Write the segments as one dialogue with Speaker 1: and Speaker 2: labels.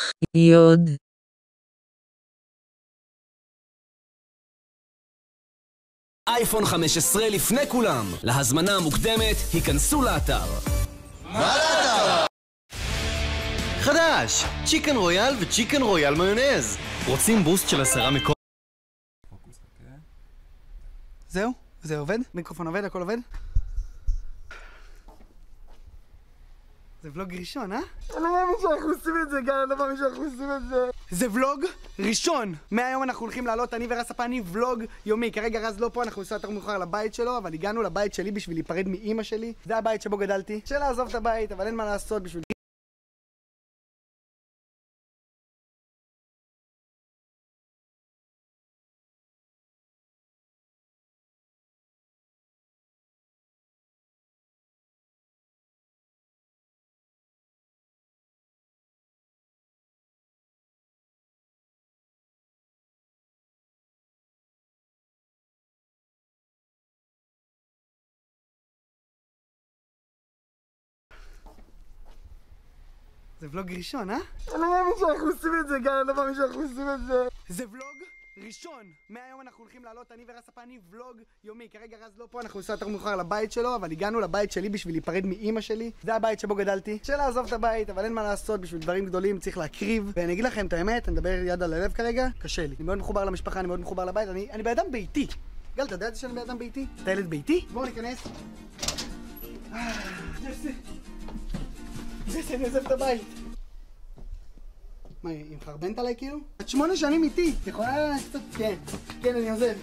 Speaker 1: יוד.
Speaker 2: אייפון 15 לפני כולם. להזמנה המוקדמת, היכנסו לאתר.
Speaker 3: מה לאתר? חדש! צ'יקן רויאל וצ'יקן רויאל מיונז. רוצים בוסט של 10 מקום?
Speaker 4: זהו? זה עובד? מיקרופון עובד? הכל עובד? זה ולוג ראשון, אה? אני לא מאמין שאנחנו עושים את זה, גל, אני לא מאמין שאנחנו עושים את זה. זה ולוג ראשון! מהיום אנחנו הולכים לעלות, אני ורז ספני, ולוג יומי. כרגע רז לא פה, אנחנו נוסע יותר מאוחר לבית שלו, אבל הגענו לבית שלי בשביל להיפרד מאמא שלי. זה הבית שבו גדלתי. קשה לעזוב את הבית, אבל אין מה לעשות בשביל... זה ולוג ראשון, אה? אני לא מאמין שאנחנו עושים את זה, גל, אני לא מאמין שאנחנו עושים את זה. זה ולוג ראשון! מהיום אנחנו הולכים לעלות, אני ורז ספני, ולוג יומי. כרגע רז לא פה, אנחנו נוסע יותר מאוחר לבית שלו, אבל הגענו לבית שלי בשביל להיפרד מאמא שלי. זה הבית שבו גדלתי. קשה לעזוב את הבית, אבל אין מה לעשות, בשביל דברים גדולים צריך להקריב. ואני אגיד לכם את האמת, אני מדבר יד על הלב כרגע, קשה לי. אני מאוד מחובר למשפחה, אני מאוד מחובר לבית, אני באדם ביתי. גל, אתה יודע שאני באדם ביתי? אתה ילד ביתי? בואו ניכנס. זה אני עוזב את הבית. מה, היא מחרבנת עליי כאילו? את 8 שנים איתי, את יכולה קצת... כן, אני עוזב.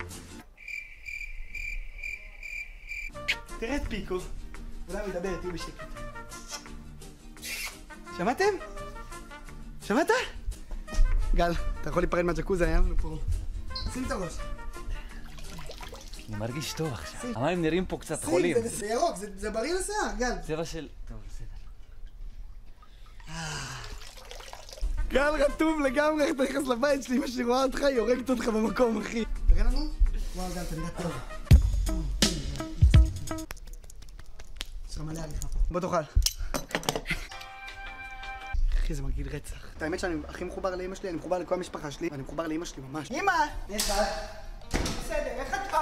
Speaker 4: תראה את פיקו. אולי הוא ידבר, תהיו בשקט. שמעתם? שמעת? גל, אתה יכול להיפרד מהג'קוזה, היה לנו פה. שים את הראש.
Speaker 5: אני מרגיש טוב עכשיו. המים נראים פה קצת חולים.
Speaker 4: זה ירוק, זה בריא לשיער, גל.
Speaker 5: צבע של... טוב, בסדר.
Speaker 4: גל רטוב לגמרי, איך אתה נכנס לבית שלי, אמא שלי רואה אותך, היא הורגת אותך במקום, אחי. תראה לנו? וואו, גל, אתה נראה טוב. יש לך מלא עריכה פה. בוא תאכל. אחי, זה מגעיל רצח. את האמת שאני הכי מחובר לאמא שלי, אני מחובר לכל המשפחה שלי, ואני מחובר לאמא שלי ממש. אמא! יש לך? בסדר, איך אתה?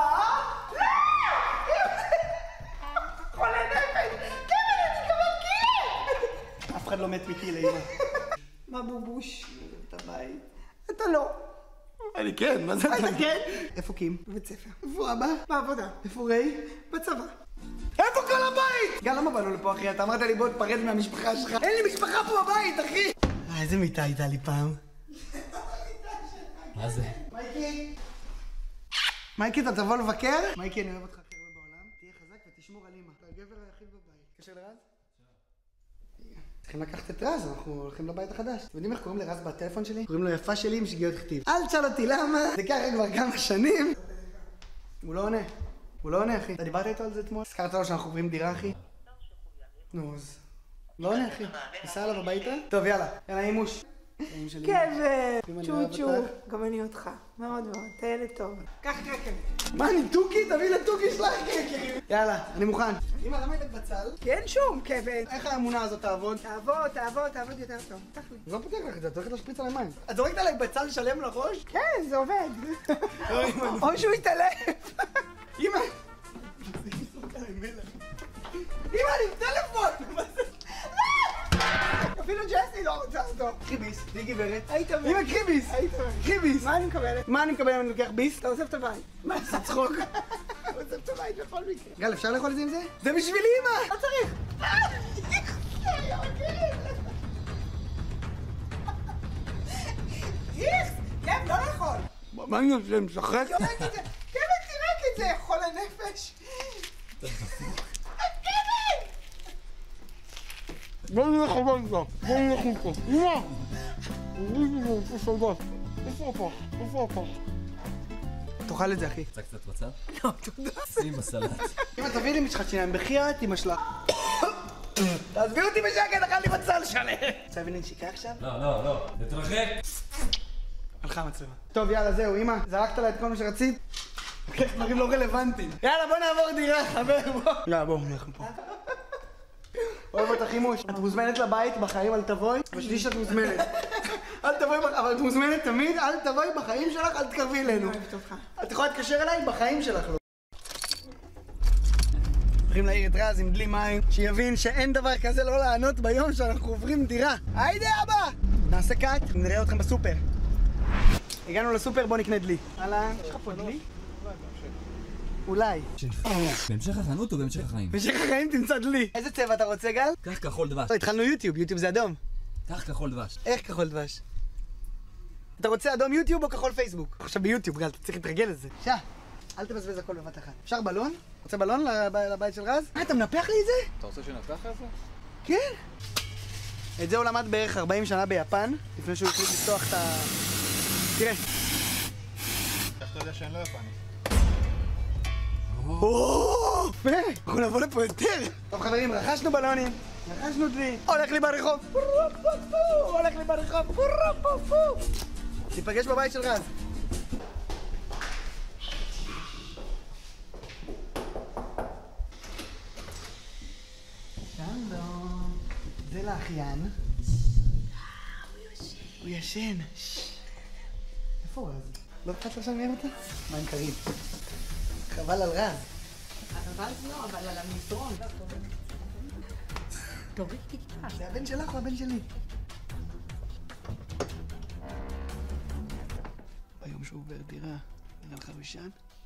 Speaker 4: חולה נפש! כן, אני כמובן! אף אחד לא מת מתי לאמא. מה בובוש? את הבית. אתה לא. אני כן, מה זה אתה? אתה כן? איפה קים? בבית ספר. איפה אבא? בעבודה. איפה ריי? בצבא. איפה כל הבית? גל, למה באנו לפה, אחי? אתה אמרת לי בוא תפרד מהמשפחה שלך. אין לי משפחה פה בבית, אחי! איזה מיטה הייתה לי פעם.
Speaker 5: מה זה?
Speaker 4: מייקי! מייקי, אתה תבוא לבקר? מייקי, אני אוהב אותך הכי הרבה בעולם. תהיה חזק ותשמור על אמא. אתה הגבר היחיד בבית. קשר לרז? צריכים לקחת את רז, אנחנו הולכים לבית החדש. אתם יודעים איך קוראים לרז בטלפון שלי? קוראים לו יפה שלי עם שגיאות כתיב. אל תשאל אותי למה, זה ככה כבר כמה שנים. הוא לא עונה. הוא לא עונה, אחי. אתה דיברת איתו על זה אתמול? הזכרת לו שאנחנו עוברים דירה, אחי? נו, אז... לא עונה, אחי. ניסע עליו הביתה? טוב, יאללה. יאללה, אימוש.
Speaker 6: כיף, צ'ו, גם אני אותך. מאוד מאוד, אתה ילד טוב. קח קרקר.
Speaker 4: מה, אני טוקי? תביא לטוקי שלך קרקר. יאללה, אני מוכן. אמא, למה הבאת בצל?
Speaker 6: כי אין שום כבד.
Speaker 4: איך האמונה הזאת תעבוד?
Speaker 6: תעבוד יותר טוב. תח לי.
Speaker 4: לא פותח לך את זה, את הולכת להשפריץ עליי מים. את זורקת עליי בצל שלם לראש?
Speaker 6: כן, זה עובד.
Speaker 4: לא, אמא.
Speaker 6: או שהוא יתעלף.
Speaker 4: אמא! אמא, אני עם טלפון!
Speaker 6: אפילו ג'סי לא רוצה אותו.
Speaker 4: קחי ביס, תהי גברת.
Speaker 6: היית אומר.
Speaker 4: אמא, קחי ביס! קחי ביס!
Speaker 6: מה אני מקבלת?
Speaker 4: מה אני מקבל אם אני לוקח ביס?
Speaker 6: אתה עוזב את הבית.
Speaker 4: מה, זה צחוק?
Speaker 6: אתה עוזב את הבית בכל מקרה.
Speaker 4: גל, אפשר לאכול את זה עם זה? זה בשבילי, אמא!
Speaker 6: לא צריך. איכס! כן, לא לאכול.
Speaker 4: מה אני עושה? משחק?
Speaker 6: קבן, תראה את זה, חולה נפש.
Speaker 4: בוא נלך הביתה, בוא נלך איתו. אמא! איפה הפח? תאכל את זה, אחי.
Speaker 5: רוצה קצת בצל?
Speaker 6: לא, תודה.
Speaker 5: שים בסלט.
Speaker 4: אמא, תביא לי משחת שיניים, בחייאת אמא שלך. תעזבי אותי בשקט, אכל לי בצל שלם. רוצה להביא לי נשיקה עכשיו?
Speaker 5: לא, תתרחק.
Speaker 4: הלכה המצלמה. טוב, יאללה, זהו, אמא, זרקת לה את כל מה שרצית? לוקח דברים לא רלוונטיים. יאללה, בוא נעבור דירה, חבר, בוא. יאללה, בואו, נלך מפה. אוהב אותך, אימוש. את מוזמנת לבית, בחיים אל תבואי, בשבילי שאת מוזמנת. אבל את מוזמנת תמיד, אל תבואי בחיים שלך, אל תקרבי אלינו.
Speaker 6: אני אוהבת אותך.
Speaker 4: את יכולה להתקשר אליי, בחיים שלך לא. הולכים להעיר את רז עם דלי מים, שיבין שאין דבר כזה לא לענות ביום שאנחנו עוברים דירה. היידה אבא! נעשה קאט, נראה אתכם בסופר. הגענו לסופר, בוא נקנה דלי. אהלן, יש לך פה דלי? אולי.
Speaker 5: בהמשך החנות או בהמשך החיים?
Speaker 4: במשך החיים תמצא דלי. איזה צבע אתה רוצה, גל?
Speaker 5: קח כחול דבש.
Speaker 4: לא, התחלנו יוטיוב, יוטיוב זה אדום.
Speaker 5: קח כחול דבש.
Speaker 4: איך כחול דבש? אתה רוצה אדום יוטיוב או כחול פייסבוק? עכשיו ביוטיוב, גל, אתה צריך להתרגל לזה. שעה, אל תבזבז הכל בבת אחת. אפשר בלון? רוצה בלון לבית של רז? אתה מנפח לי את זה?
Speaker 5: אתה רוצה שנפתח את זה?
Speaker 4: כן. את זה הוא למד בערך 40 שנה ביפן, לפני שהוא החליט לפתוח את ה... תראה.
Speaker 1: איך אתה יודע שאני לא יפני?
Speaker 4: אנחנו נבוא לפה יותר. טוב חברים, רכשנו בלונים, רכשנו דלי, הולך לי ברחוב, הולך לי ברחוב, ניפגש בבית של רז. שלום, זה לאחיין. הוא ישן. איפה רז? לא אכפת לך שאני אראה אותה? מים קרים. חבל על רז.
Speaker 6: אבל לא, אבל על המזרון. תוריד טיפה.
Speaker 4: זה הבן שלך או הבן שלי? ביום שהוא עובר דירה, נראה לך ראשון?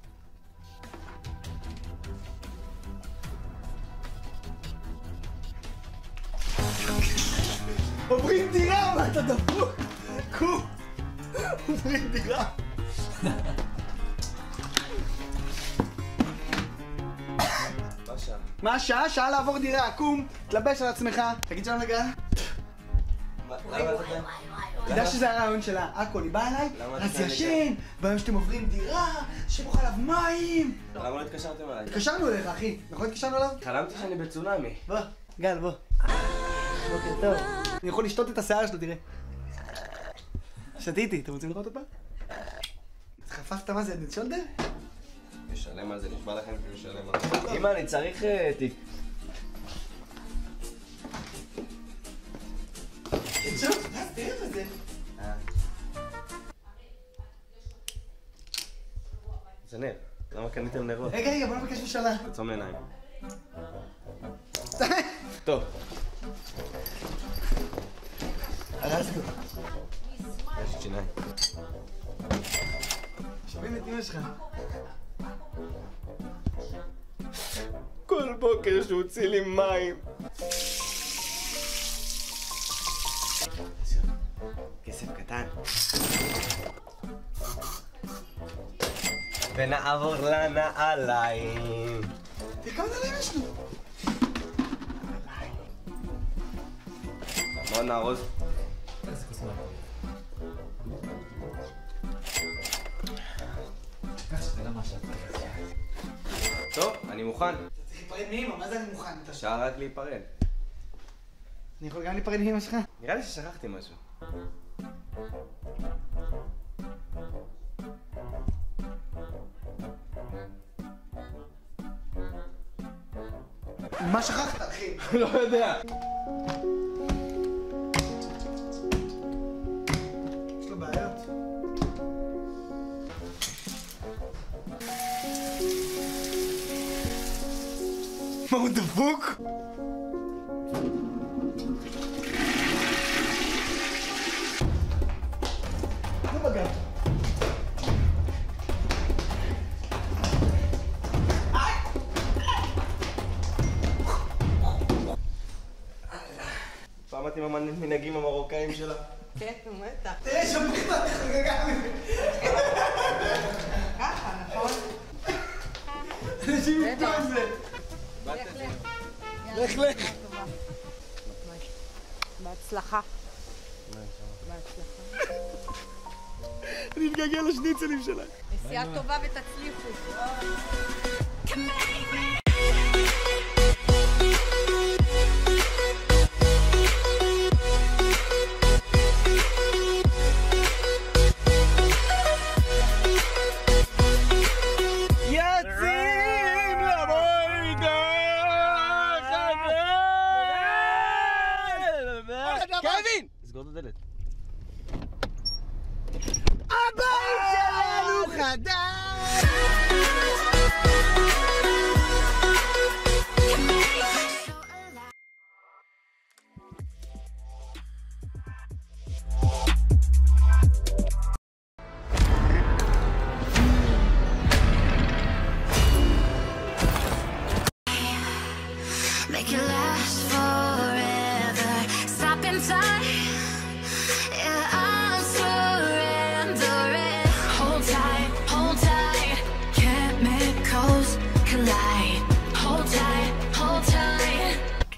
Speaker 4: עוברים דירה, מה אתה דפוק? קום! עוברים דירה. מה השעה? שעה לעבור דירה, קום, תלבש על עצמך, תגיד שלום לגל. תדע שזה הרעיון שלה, הכל, היא באה אליי, אז ישן, ביום שאתם עוברים דירה, שבוך עליו מים.
Speaker 3: למה לא התקשרתם אליי?
Speaker 4: התקשרנו אליך, אחי, נכון התקשרנו אליו?
Speaker 3: חלמתי שאני בצונאמי.
Speaker 4: בוא, גל, בוא. בוקר טוב. אני יכול לשתות את השיער שלו, תראה. שתיתי, אתם רוצים לראות אותה? חפפת מה זה, את שולדר?
Speaker 3: משלם על זה, נשבע לכם כי משלם על זה. אמא, אני צריך תיק.
Speaker 4: שוב, תראה מה זה.
Speaker 3: זה נר. למה קניתם נרות?
Speaker 4: רגע, בוא נבקש משאלה.
Speaker 3: תעצום עיניים. טוב.
Speaker 4: הרסנו.
Speaker 3: יש לי שיניים.
Speaker 4: שומעים את אמא שלך.
Speaker 3: כל בוקר שהוא הוציא לי מים. כסף קטן. ונעבור לנעליים.
Speaker 4: תראה כמה נעליים יש לו.
Speaker 3: בוא נארוז. טוב, אני מוכן.
Speaker 4: אתה צריך להיפרד מאמא, מה זה אני מוכן?
Speaker 3: אפשר רק להיפרד.
Speaker 4: אני יכול גם להיפרד מאמא שלך?
Speaker 3: נראה לי ששכחתי משהו.
Speaker 4: מה שכחת, אחי?
Speaker 3: לא יודע.
Speaker 4: יש לו בעיות. מה, הוא דפוק? לא בגד.
Speaker 3: פעם את עם המנהגים המרוקאים שלה.
Speaker 6: כן, נו, בטח.
Speaker 4: תראה, שומעים אותך חגגה מזה.
Speaker 6: ככה, נכון?
Speaker 4: אנשים יפתו על זה. לך, לך.
Speaker 6: בהצלחה. בהצלחה.
Speaker 4: אני מתגעגע לשניצלים שלך.
Speaker 6: נסיעה טובה ותצליחו.
Speaker 4: יוצאים לבוידה חבר!
Speaker 3: קווין! סגור את הדלת.
Speaker 4: הבית שלנו חדש!
Speaker 7: Make it last forever. Stop in time. Yeah, I'm surrendering. Hold tight, chemicals collide. Hold tight, hold tight.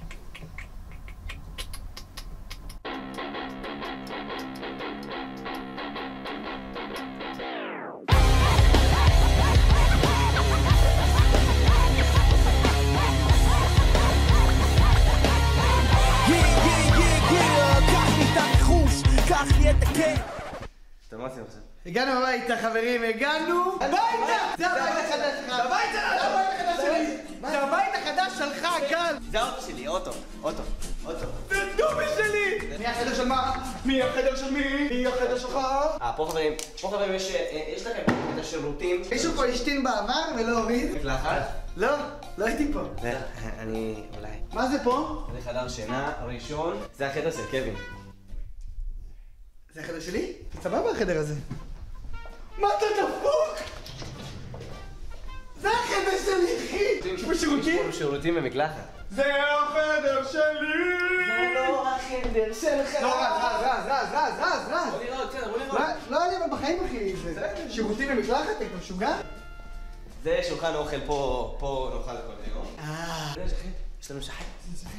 Speaker 3: אתם מה עושים עכשיו?
Speaker 4: הגענו הביתה חברים, הגענו הביתה! זה הבית החדש שלך! זה הבית החדש שלי! זה הבית החדש שלך, גל!
Speaker 3: זה האוטו שלי, אוטו.
Speaker 4: זה דובי שלי! מי החדר של מה? מי החדר של מי? מי החדר שלך?
Speaker 3: פה חברים יש לכם את השירותים.
Speaker 4: מישהו פה השתין בעבר ולא הוריד?
Speaker 3: מקלחת?
Speaker 4: לא, לא הייתי פה.
Speaker 3: אני אולי.
Speaker 4: מה זה פה?
Speaker 3: זה חדר שינה ראשון, זה החדר של קווין.
Speaker 4: זה החדר שלי? סבבה החדר הזה. מה אתה דפוק? זה החדר שלי, אחי! יש פה שירותים?
Speaker 3: יש פה שירותים ומקלחת.
Speaker 4: זה החדר שלי!
Speaker 3: זה לא החדר שלך!
Speaker 4: לא, רז!
Speaker 3: בוא נראה עוד בסדר, בוא נראה.
Speaker 4: לא היה לי בחיים, אחי. שירותים ומקלחת? אתה משוגע?
Speaker 3: זה שולחן אוכל פה נאכל כל היום. יש לנו שחק.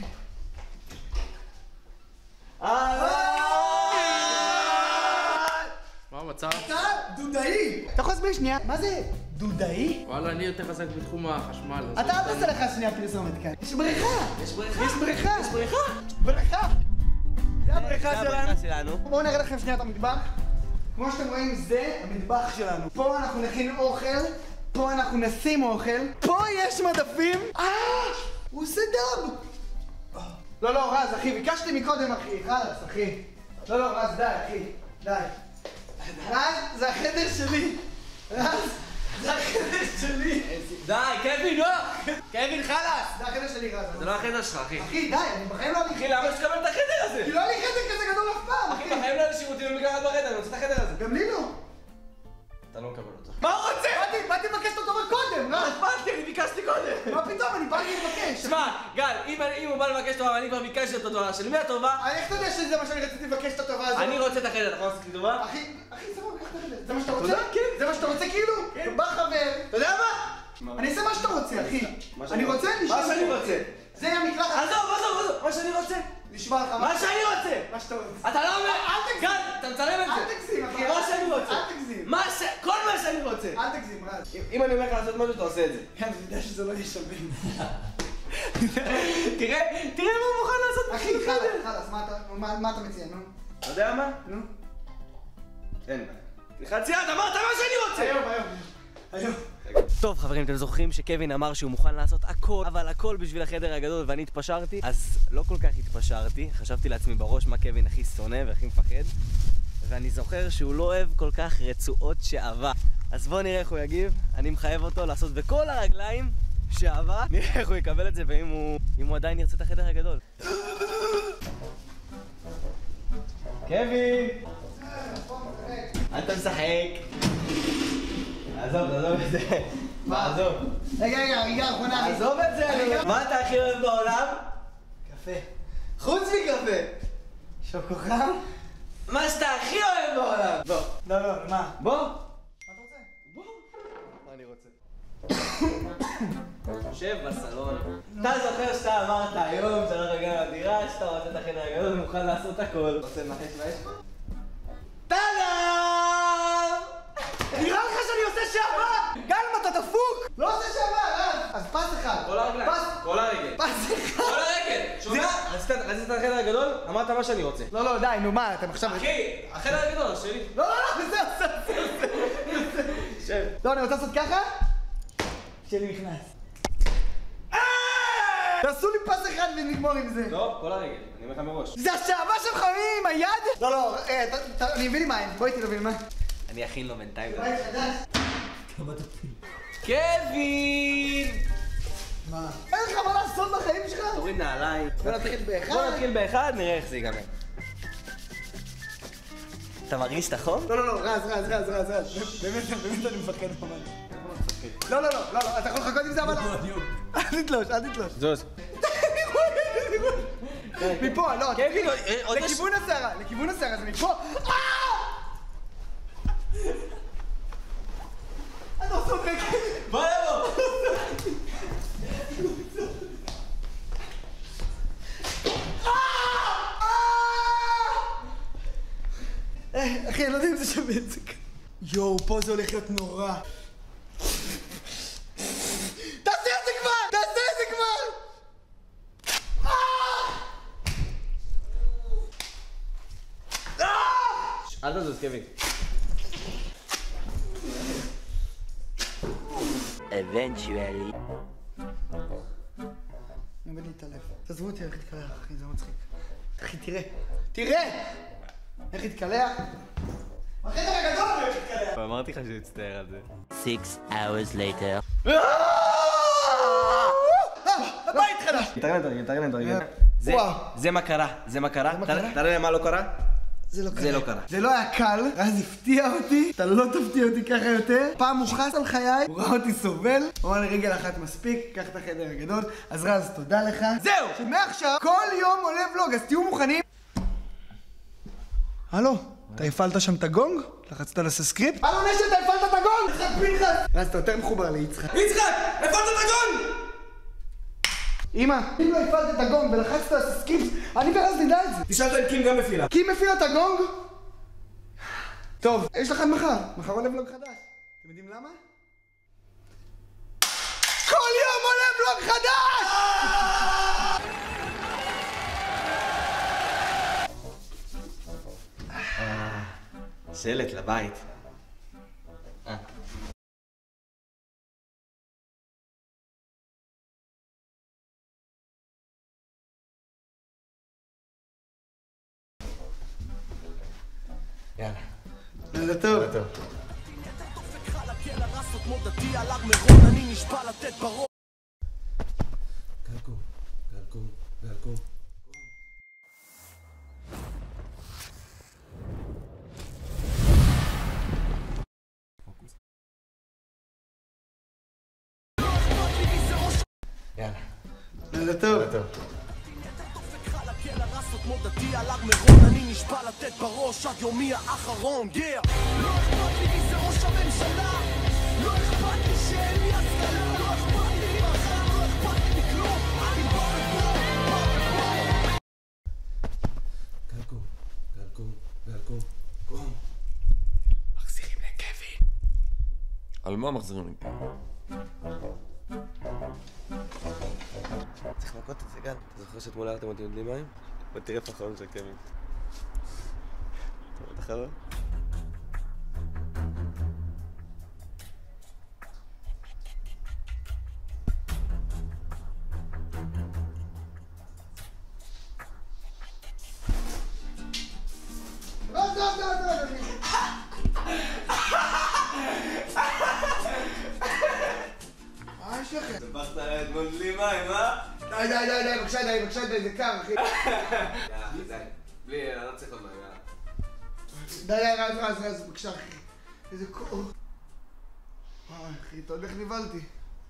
Speaker 5: מה המצב?
Speaker 4: אתה דודאי! אתה יכול להסביר שנייה? מה זה דודאי?
Speaker 5: וואלה, אני יותר חזק בתחום החשמל.
Speaker 4: אתה אל תעשה לך שנייה פרסומת כאן. יש בריכה!
Speaker 3: יש בריכה.
Speaker 4: יש בריכה!
Speaker 3: יש בריכה.
Speaker 4: בריכה! זה הבריכה
Speaker 3: זה הבריכה
Speaker 4: שלנו.
Speaker 3: שלנו.
Speaker 4: בואו נראה לכם שנייה את המטבח. כמו שאתם רואים, זה המטבח שלנו. פה אנחנו נכין אוכל, פה אנחנו נשים אוכל, פה יש מדפים. הוא עושה דאב! לא, רז, אחי, ביקשתי מקודם, אחי. חלאס, אחי. לא, רז, די, אחי. די. רז, זה החדר שלי. רז, זה החדר שלי.
Speaker 3: די, קווין, לא! קווין, חלאס!
Speaker 4: זה החדר שלי, רז.
Speaker 3: זה לא החדר שלך, אחי.
Speaker 4: אחי, די, אני בחיים לא...
Speaker 3: אחי, למה שתקבל את החדר הזה?
Speaker 4: כי לא היה לי חדר כזה גדול אף פעם,
Speaker 3: אחי, בחיים לא היה לי שירותים ומקלחת בחדר, אני רוצה את החדר הזה.
Speaker 4: גם לי לא.
Speaker 3: אתה לא מקבל אותו.
Speaker 4: מה הוא רוצה? באתי לבקש אותו קודם, לא?
Speaker 3: באתי, אני ביקשתי קודם.
Speaker 4: מה פתאום, אני באתי לבקש.
Speaker 3: שמע, גל, אם הוא בא לבקש טובה ואני כבר ביקשתי את הטובה שלי, מי הטובה?
Speaker 4: איך אתה יודע שזה מה שאני רציתי לבקש את הטובה הזאת?
Speaker 3: אני רוצה את החדר, אתה יכול לעשות לי טובה?
Speaker 4: אחי, סבבה, קח את החדר. זה מה שאתה רוצה? כן. זה מה שאתה רוצה כאילו? כן. בא חבר, אתה יודע מה? אני אעשה מה שאתה רוצה, אחי. אני רוצה לשמוע.
Speaker 3: מה שאני רוצה.
Speaker 4: זה המקלחת.
Speaker 3: עזוב, מה שאני רוצה.
Speaker 4: נשמע לך
Speaker 3: מה שאני רוצה.
Speaker 4: מה שאתה רוצה.
Speaker 3: אתה לא אומר,
Speaker 4: אל תגזים.
Speaker 3: גל, אתה מצלם את זה.
Speaker 4: אל תגזים, אחי.
Speaker 3: מה שאני רוצה.
Speaker 4: אל תגזים.
Speaker 3: כל מה שאני רוצה.
Speaker 4: אל תגזים, רז.
Speaker 3: אם אני אומר לך לעשות משהו, אתה עושה את זה.
Speaker 4: כן, אני יודע שזה לא יהיה שווה.
Speaker 3: תראה מה הוא מוכן לעשות.
Speaker 4: אחי, חלאס, מה אתה מציע, נו?
Speaker 3: אתה יודע מה?
Speaker 4: נו?
Speaker 3: אין. חצי יד, אמרת מה שאני רוצה!
Speaker 4: היום.
Speaker 3: טוב חברים, אתם זוכרים שקווין אמר שהוא מוכן לעשות הכל, אבל הכל בשביל החדר הגדול ואני התפשרתי? אז לא כל כך התפשרתי, חשבתי לעצמי בראש מה קווין הכי שונא והכי מפחד, ואני זוכר שהוא לא אוהב כל כך רצועות שעבה. אז בואו נראה איך הוא יגיב. אני מחייב אותו לעשות בכל הרגליים שעבה, נראה איך הוא יקבל את זה ואם הוא עדיין ירצה את החדר הגדול. קווין! אתה משחק! עזוב את זה. עזוב.
Speaker 4: רגע, אחרונה.
Speaker 3: עזוב את זה. מה אתה הכי אוהב בעולם?
Speaker 4: קפה.
Speaker 3: חוץ מקפה.
Speaker 4: שוקוחם?
Speaker 3: מה שאתה הכי אוהב בעולם. בוא.
Speaker 4: לא, מה?
Speaker 3: בוא.
Speaker 4: מה אתה רוצה?
Speaker 3: מה אני רוצה? יושב בסלון. אתה זוכר שאתה אמרת היום שאנחנו הגענו לדירה, שאתה רוצה את החדר הגדול ומוכן לעשות הכל. רוצה לנחש מה יש פה? טאדאם!
Speaker 4: נראה לך שאני עושה שעבר! גל, אתה דפוק! לא עושה שעבר, אז פס אחד.
Speaker 3: כל הרגליים. כל הרגל.
Speaker 4: פס אחד.
Speaker 3: כל הרגל. שומע? רצית את החדר הגדול? אמרת מה שאני רוצה.
Speaker 4: לא, די, נו מה, אתם עכשיו...
Speaker 3: אחי, החדר הגדול, שלי.
Speaker 4: לא, זה. לא, אני רוצה לעשות ככה? שלי נכנס. תעשו לי פס אחד ונגמור עם זה.
Speaker 3: לא, כל הרגל, אני אומר לך מראש.
Speaker 4: זה השעבה שלך עם היד? לא, אני מבין עם העין, בואי איתי להבין מה.
Speaker 3: אני אכין לו בינתיים.
Speaker 4: בית חדש.
Speaker 3: קווין!
Speaker 4: מה? אין לך מה לעשות בחיים שלך?
Speaker 3: תוריד נעליים.
Speaker 4: בוא נתחיל באחד.
Speaker 3: בוא נתחיל באחד, נראה איך זה ייגמר. אתה מרגיש את החום?
Speaker 4: לא, רז. באמת אני מפחד ממנו. לא, אתה יכול לחכות עם זה אבל... אל תתלוש.
Speaker 3: זוז.
Speaker 4: מפה, לא.
Speaker 3: קווין, עוד יש...
Speaker 4: לכיוון השערה, זה מפה. אני לא צוחק.
Speaker 3: בוא לבוא!
Speaker 4: אחי, אני לא יודע אם זה שווה את זה. יואו, פה זה הולך להיות נורא. תעשה את זה כבר!
Speaker 3: אל תזוז, קווין. Eventually.
Speaker 4: אני עומד להתעלף. תעזבו אותי, איך להתקלח, אחי, זה מצחיק. אחי, תראה! איך להתקלח? בחדר הגדול אני הולך להתקלח!
Speaker 3: אמרתי לך שהוא יצטער על זה.
Speaker 2: 6 hours later.
Speaker 4: בית חדש!
Speaker 3: תרגן.
Speaker 4: וואו.
Speaker 3: זה מה קרה. תראה למה לא קרה.
Speaker 4: זה לא
Speaker 3: זה לא קרה.
Speaker 4: זה לא היה קל, רז הפתיע אותי, אתה לא תפתיע אותי ככה יותר. פעם הוא חס על חיי, הוא ראה אותי סובל, הוא אמר לי רגל אחת מספיק, קח את החדר הגדול. אז רז, תודה לך. זהו! שמעכשיו כל יום עולה ולוג, אז תהיו מוכנים. הלו, אתה הפעלת שם את הגונג? לחצת לעשות סקריפט? הלו נשת, אתה הפעלת את הגונג! יצחק פנחס! רז, אתה יותר מחובר ליצחק. יצחק! הפעלת את הגונג! אמא, אם לא הפעלת את הגונג ולחצת לעשות סקריפט, אני ורז נדע את זה.
Speaker 3: תשאלת אם קים גם מפעילה.
Speaker 4: קים מפעילה את הגונג? טוב, יש לך מחר עולה ולוג חדש. אתם יודעים למה? כל יום עולה ולוג חדש!
Speaker 3: שלט לבית. יאללה.
Speaker 4: לילה טוב. לילה טוב.
Speaker 8: מודתי על הר מירון, אני נשבע לתת בראש עד יומי האחרון, לא אכפת לי מי זה ראש הממשלה, לא אכפת לי שאין לי השכלה, לא אכפת לי ממחר, לא אכפת לי מכלום, אני בא ופה. גלקום. מחזירים לקווין.
Speaker 5: על מה מחזירים לקווין?
Speaker 3: צריך מכות את זה, גל. אתה זוכר שאתמול הערתם אותי בלי מים? בוא תראה איפה החלום של קווין. אתה רואה את החלום?
Speaker 4: מה יש לכם?
Speaker 3: ספחת עליי אתמול בלי מים, אה?
Speaker 4: די, בבקשה, זה קר, אחי.
Speaker 3: די. בלי, אני לא צריך עוד מים,
Speaker 4: רז, בבקשה, אחי. איזה קור. אחי, אתה יודע איך נבלתי.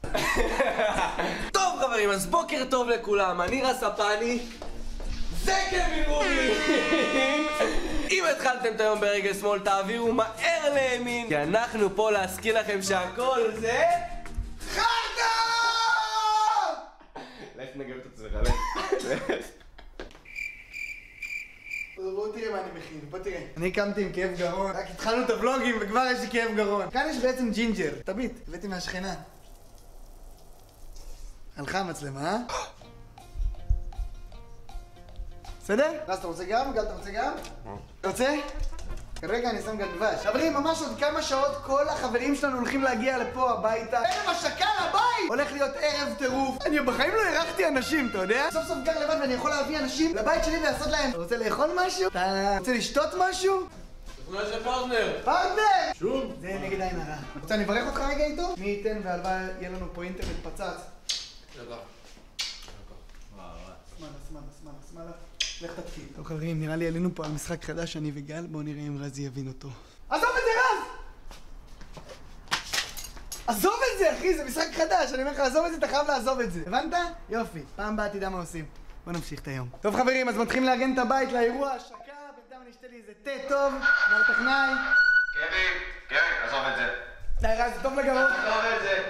Speaker 3: טוב חברים, אז בוקר טוב לכולם, אני רז ספני. זה קווין רובין! אם התחלתם את היום ברגל שמאל, תעבירו מהר לימין, כי אנחנו פה להזכיר לכם שהכל זה...
Speaker 4: חרטא!
Speaker 3: לך נגב את עצמך, לך.
Speaker 4: בוא תראה מה אני מכין, בוא תראה. אני קמתי עם כאב גרון, רק התחלנו את הוולוגים וכבר יש לי כאב גרון. כאן יש בעצם ג'ינג'ר, תביט, הבאתי מהשכנה. הלכה המצלמה, אה? בסדר? רז, אתה רוצה גם? גל, אתה רוצה גם? אתה רוצה? כרגע אני שם גם דבש. חברים, ממש עוד כמה שעות כל החברים שלנו הולכים להגיע לפה הביתה. ערב השקה לבית! הולך להיות ערב טירוף. אני בחיים לא אירחתי אנשים, אתה יודע? סוף סוף גר לבד ואני יכול להביא אנשים לבית שלי ולעשות להם. אתה רוצה לאכול משהו? אתה רוצה לשתות משהו?
Speaker 5: אולי זה פרטנר.
Speaker 4: פרטנר! שוב? זה נגד עין הרע. רוצה אני אברך אותך רגע איתו? מי ייתן והלוואי יהיה לנו פה אינטרנט פצץ. שמאלה. לך תתחיל. טוב חברים, נראה לי עלינו פה על משחק חדש, אני וגל. בואו נראה אם רז יבין אותו. עזוב את זה רז! עזוב את זה אחי, זה משחק חדש. אני אומר לך, עזוב את זה, אתה חייב לעזוב את זה. הבנת? יופי. פעם הבאה תדע מה עושים. בוא נמשיך את היום. טוב חברים, אז מתחילים לארגן את הבית לאירוע השקה. בינתיים אני אשתה לי איזה תה טוב, מר טכנאי.
Speaker 9: קווין, עזוב את זה.
Speaker 4: די רז, זה טוב לגרון.
Speaker 9: עזוב את זה.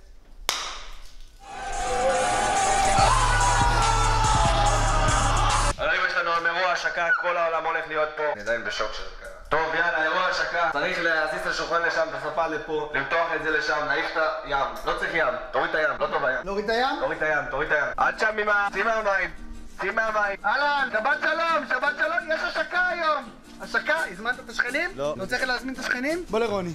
Speaker 9: חברים, יש לנו אירוע השקה, כל העולם הולך להיות פה. אני עדיין בשוק שזה קרה. טוב, יאללה, אירוע השקה. צריך להזיז את השולחן לשם, את הספה לפה, למתוח את זה לשם, להעיף את הים. לא צריך ים, תוריד את הים, לא טוב הים.
Speaker 4: להוריד את הים?
Speaker 9: תוריד את הים. עד שם עם שים מהמים. אהלן, שבת שלום, יש השקה היום.
Speaker 4: השקה, הזמנת את השכנים? לא. לא צריך להזמין את השכנים? בוא לרוני.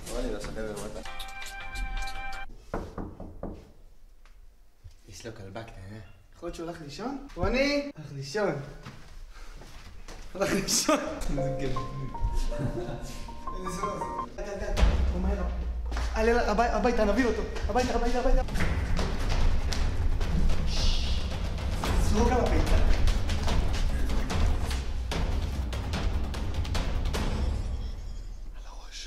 Speaker 3: יש לו כלבה קטנה.
Speaker 4: יכול להיות שהוא הולך לישון? רוני! הולך לישון. איזה גבר. איזה סלוז. הוא מהר. הביתה, נביא אותו. הביתה. זרוק על הביתה. על הראש.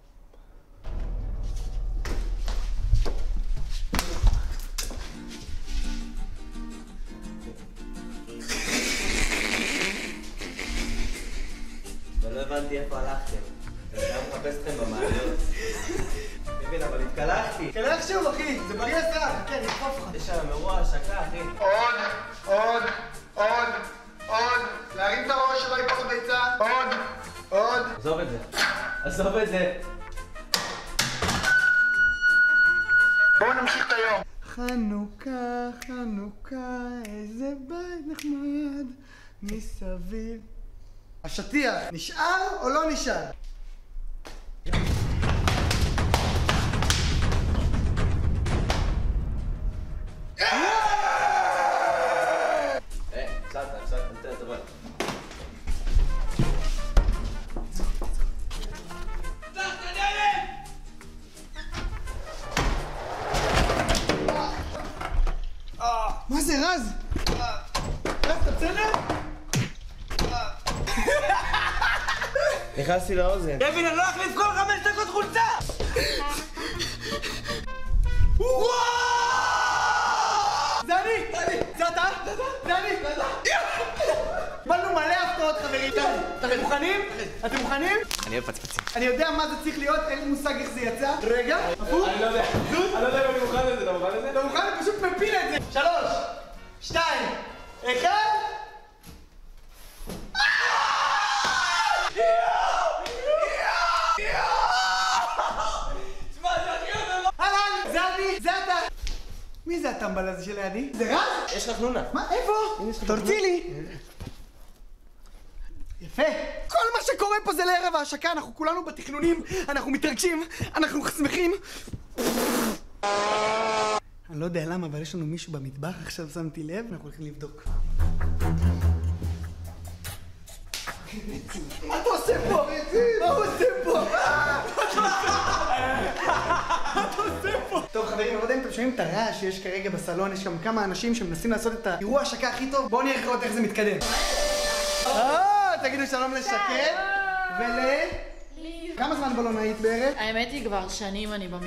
Speaker 3: ולא הבנתי איפה הלכתם. אני גם מחפש אתכם במעליות. מבין, אבל התקלחתי.
Speaker 4: תלך שוב אחי, זה בריא עזרה, כן, נדחוף לך.
Speaker 3: יש שם אירוע השקה, אחי.
Speaker 4: עוד. להרים את הראש שלא ייפול הביצה. עוד.
Speaker 3: עזוב את זה.
Speaker 4: בואו נמשיך את היום. חנוכה, איזה בית נחמד מסביב. השטיח, נשאר או לא נשאר?
Speaker 3: קצת, נתן את הבית.
Speaker 4: מה זה רז? רז, אתה בסדר?
Speaker 3: נכנסתי לאוזן.
Speaker 4: קווין, אני לא אחליף כל 5 דקות חולצה! וואו! זה אני! זה אתה? זה אני! קיבלנו מלא הפתעות חברים. אתם מוכנים?
Speaker 3: אני אוהב פצפצים.
Speaker 4: אני יודע מה זה צריך להיות, אין לי מושג איך זה יצא. רגע, הפוך.
Speaker 3: אני לא יודע אם אני מוכן לזה, אתה מוכן לזה?
Speaker 4: אתה מוכן? אני פשוט מפיל את זה. 3, 2, 1. אהלן, זה אני, זה אתה. מי זה הטמבל הזה שלידי? זה רז?
Speaker 3: יש לך חנונה.
Speaker 4: מה? איפה? תוציא לי. יפה. כל מה שקורה פה זה לערב ההשקה, אנחנו כולנו בתכנונים, אנחנו מתרגשים, אנחנו שמחים. אני לא יודע למה, אבל יש לנו מישהו במטבח, עכשיו שמתי לב, אנחנו הולכים לבדוק. מה אתה עושה פה? מה הוא עושה פה? טוב חברים, אני לא יודע אם אתם שומעים את הרעש שיש כרגע בסלון, יש שם כמה אנשים שמנסים לעשות את האירוע השקה הכי טוב. בואו נראה לראות איך זה מתקדם. תגידו שלום לשקד ול... כמה זמן בלון היית בערך?
Speaker 10: האמת היא כבר שנים אני